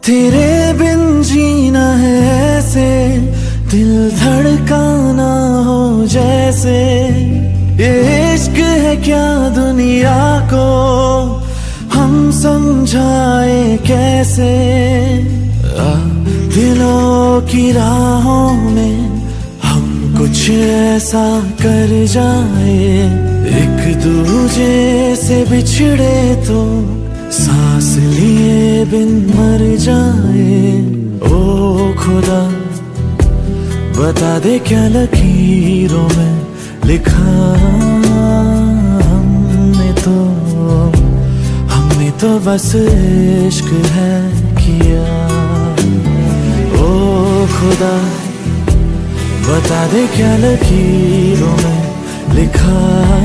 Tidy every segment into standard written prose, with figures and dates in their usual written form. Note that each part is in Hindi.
तेरे बिन जीना है ऐसे, दिल धड़काना हो जैसे। ये इश्क है क्या दुनिया को हम समझाए कैसे। दिलों की राहों में हम कुछ ऐसा कर जाए, एक दूजे से बिछड़े तो सांस लिए बिन मर जाए। ओ खुदा बता दे क्या लकीरों में लिखा हमने तो बस इश्क है किया। ओ खुदा बता दे क्या लकीरों में लिखा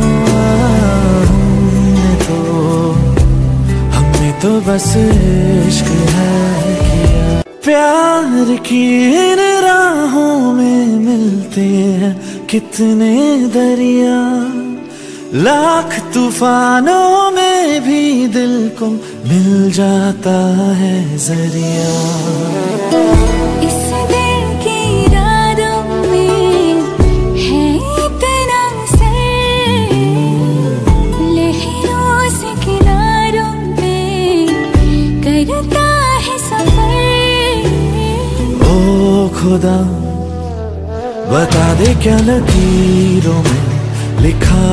हमने तो बस इश्क है किया। प्यार की इन राहों में मिलते हैं कितने दरिया, लाख तूफानों में भी दिल को मिल जाता है जरिया। इस दिल की रातों में है इतना सर, लहरों से किनारों में करता है सफर। ओ खुदा बता दे क्या लकीरों में लिखा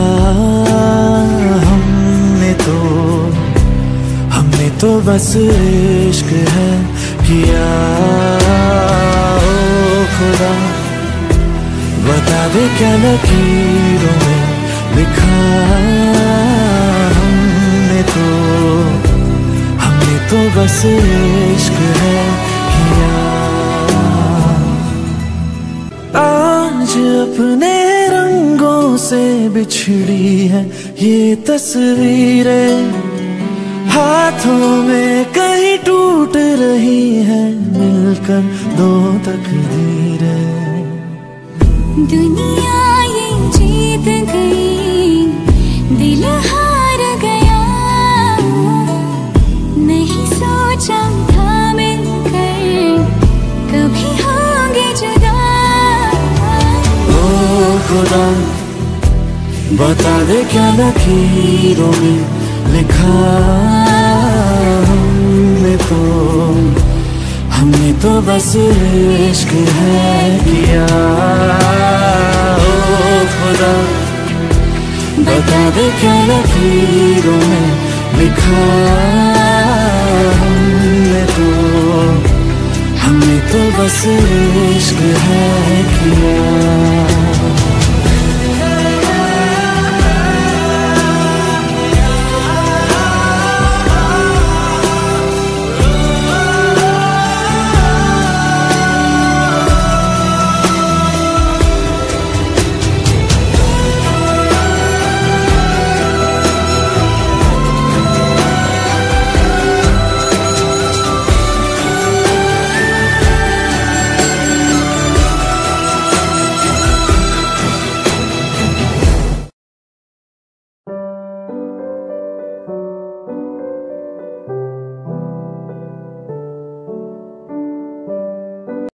हमने तो बस इश्क है किया। ओ खुदा बता दे क्या लकीरों में लिखा हमने तो बस इश्क है किया। आज अपने रंगों से बिछड़ी है ये तस्वीरें, हाथों में कहीं टूट रही है मिलकर दो तकदीरें। दुनिया ये जीत गई, दिल हार गया, नहीं सोचा था मिलकर कभी होंगे जुदा। ओ खुदा बता दे क्या लकीरों में लिखा हमने तो बस इश्क है किया। ओ खुदा बता दे क्या लकीरों में लिखा हमने तो बस इश्क है किया।